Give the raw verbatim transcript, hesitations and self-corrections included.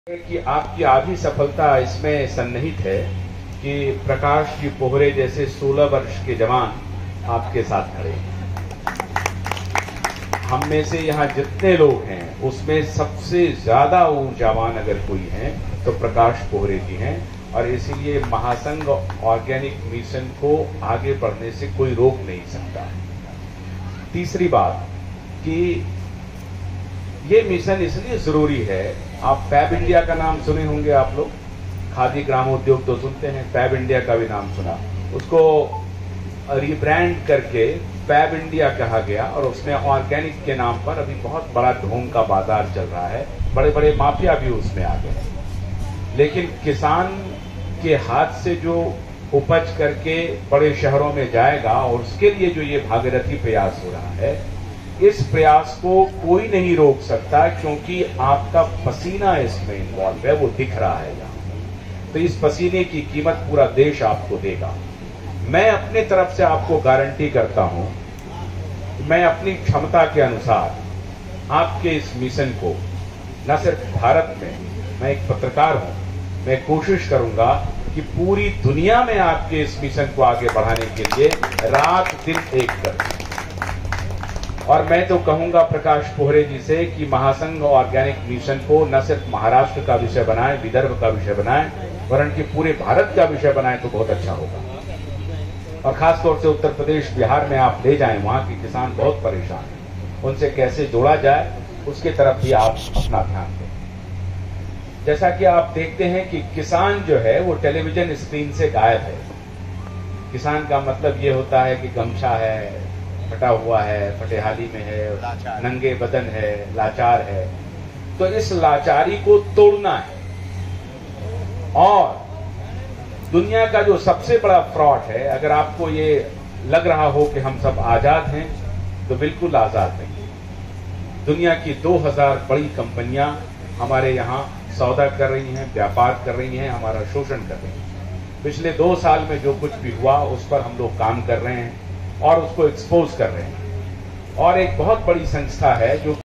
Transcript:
कि आपकी आधी सफलता इसमें सन्निहित है कि प्रकाश जी पोहरे जैसे सोलह वर्ष के जवान आपके साथ खड़े हैं। हम में से यहाँ जितने लोग हैं उसमें सबसे ज्यादा ऊर्जावान अगर कोई है तो प्रकाश पोहरे जी हैं, और इसीलिए महासंघ ऑर्गेनिक मिशन को आगे बढ़ने से कोई रोक नहीं सकता। तीसरी बात कि ये मिशन इसलिए जरूरी है, आप फैब इंडिया का नाम सुने होंगे आप लोग, खादी ग्रामोद्योग तो सुनते हैं, फैब इंडिया का भी नाम सुना, उसको रिब्रांड करके फैब इंडिया कहा गया और उसमें ऑर्गेनिक के नाम पर अभी बहुत बड़ा ढोंग का बाजार चल रहा है, बड़े बड़े माफिया भी उसमें आ गए। लेकिन किसान के हाथ से जो उपज करके बड़े शहरों में जाएगा और उसके लिए जो ये भागीरथी प्रयास हो रहा है, इस प्रयास को कोई नहीं रोक सकता, क्योंकि आपका पसीना इसमें इन्वॉल्व है, वो दिख रहा है यहाँ। तो इस पसीने की कीमत पूरा देश आपको देगा। मैं अपने तरफ से आपको गारंटी करता हूं कि मैं अपनी क्षमता के अनुसार आपके इस मिशन को न सिर्फ भारत में, मैं एक पत्रकार हूं, मैं कोशिश करूंगा कि पूरी दुनिया में आपके इस मिशन को आगे बढ़ाने के लिए रात दिन एक कर। और मैं तो कहूंगा प्रकाश पोहरे जी से कि महासंघ ऑर्गेनिक मिशन को न सिर्फ महाराष्ट्र का विषय बनाएं, विदर्भ का विषय बनाएं, वरन कि पूरे भारत का विषय बनाएं तो बहुत अच्छा होगा। और खासतौर से उत्तर प्रदेश, बिहार में आप ले जाएं, वहां के किसान बहुत परेशान हैं, उनसे कैसे जोड़ा जाए उसके तरफ भी आप अपना ध्यान दें। जैसा कि आप देखते हैं कि किसान जो है वो टेलीविजन स्क्रीन से गायब है। किसान का मतलब ये होता है कि गमछा है, फटा हुआ है, फटेहाली में है, नंगे बदन है, लाचार है। तो इस लाचारी को तोड़ना है। और दुनिया का जो सबसे बड़ा फ्रॉड है, अगर आपको ये लग रहा हो कि हम सब आजाद हैं, तो बिल्कुल आजाद नहीं। दुनिया की दो हज़ार बड़ी कंपनियां हमारे यहाँ सौदा कर रही हैं, व्यापार कर रही हैं, हमारा शोषण कर रही हैं। पिछले दो साल में जो कुछ भी हुआ उस पर हम लोग काम कर रहे हैं और उसको एक्सपोज कर रहे हैं। और एक बहुत बड़ी संस्था है जो